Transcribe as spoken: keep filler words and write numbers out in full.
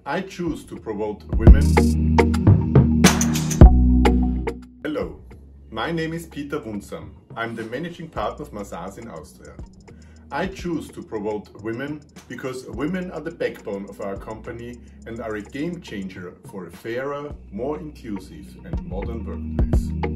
I choose to promote women. Hello, my name is Peter Wundsam. I'm the managing partner of Mazars in Austria. I choose to promote women because women are the backbone of our company and are a game changer for a fairer, more inclusive and modern workplace.